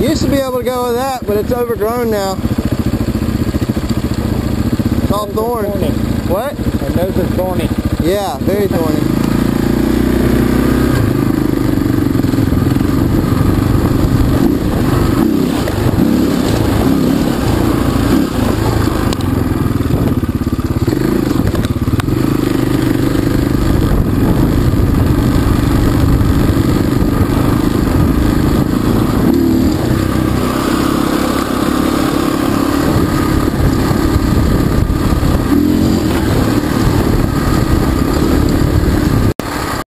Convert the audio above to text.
Used to be able to go with that, but it's overgrown now. It's all thorny. What? Our nose is thorny. Yeah, very thorny.